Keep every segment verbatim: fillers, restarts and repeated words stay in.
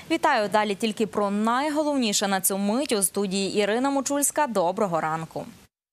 Вітаю! Далі тільки про найголовніше на цю мить у студії Ірина Мочульська. Доброго ранку!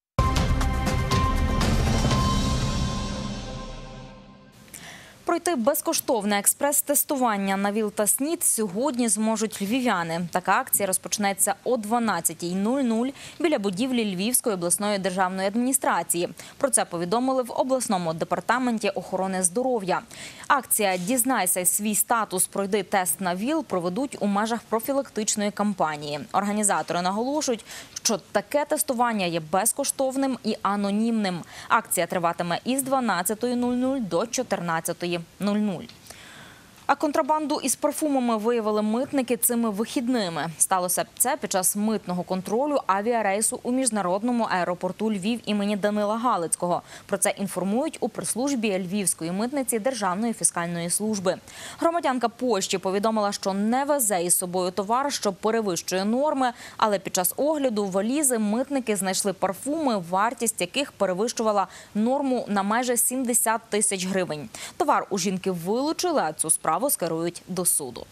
Пройти безкоштовне експрес-тестування на ВІЛ та СНІД сьогодні зможуть львів'яни. Така акція розпочнеться о дванадцятій нуль нуль біля будівлі Львівської обласної державної адміністрації. Про це повідомили в обласному департаменті охорони здоров'я. Акція «Дізнайся свій статус, пройди тест на ВІЛ» проведуть у межах профілактичної кампанії. Організатори наголошують, що таке тестування є безкоштовним і анонімним. Акція триватиме із дванадцятої нуль нуль до чотирнадцятої нуль нуль. А контрабанду із парфумами виявили митники цими вихідними. Сталося це під час митного контролю авіарейсу у міжнародному аеропорту Львів імені Данила Галицького. Про це інформують у прес-службі Львівської митниці Державної фіскальної служби. Громадянка Польщі повідомила, що не везе із собою товар, що перевищує норми, але під час огляду валізи митники знайшли парфуми, вартість яких перевищувала норму на майже сімдесят тисяч гривень. Товар у жінки вилучили, а цю справу скерують до суду.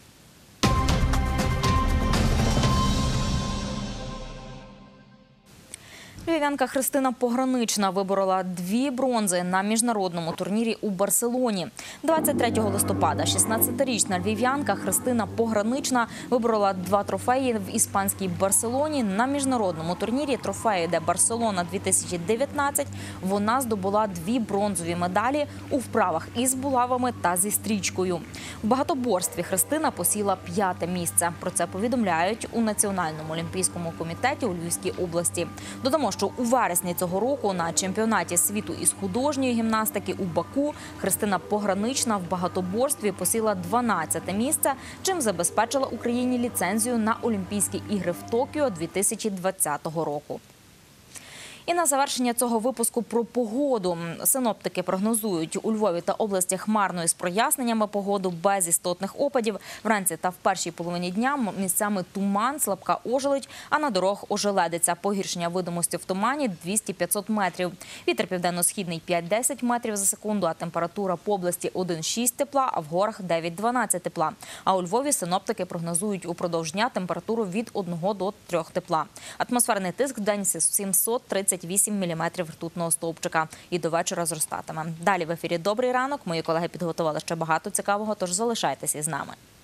Львів'янка Христина Погранична виборола дві бронзи на міжнародному турнірі у Барселоні. двадцять третього листопада шістнадцятирічна львів'янка Христина Погранична виборола два трофеї в іспанській Барселоні. На міжнародному турнірі «Трофеї де Барселона дві тисячі дев'ятнадцять» вона здобула дві бронзові медалі у вправах із булавами та зі стрічкою. В багатоборстві Христина посіла п'яте місце. Про це повідомляють у Національному олімпійському комітеті у Львівській області. Додамо, що у вересні цього року на чемпіонаті світу із художньої гімнастики у Баку Христина Погранична в багатоборстві посіла дванадцяте місце, чим забезпечила Україні ліцензію на Олімпійські ігри в Токіо дві тисячі двадцятого року. І на завершення цього випуску про погоду. Синоптики прогнозують у Львові та області хмарно із проясненнями погоду, без істотних опадів. Вранці та в першій половині дня місцями туман, слабка ожеледь, а на дорогах ожеледиця. Погіршення видимості в тумані двісті - п'ятсот метрів. Вітер південно-східний п'ять - десять метрів за секунду, а температура по області один - шість тепла, а в горах дев'ять - дванадцять тепла. А у Львові синоптики прогнозують упродовж дня температуру від одного до трьох тепла. Атмосферний тиск в день сімсот тридцять вісім міліметрів ртутного стовпчика. І до вечора зростатиме. Далі в ефірі «Добрий ранок». Мої колеги підготували ще багато цікавого, тож залишайтеся із нами.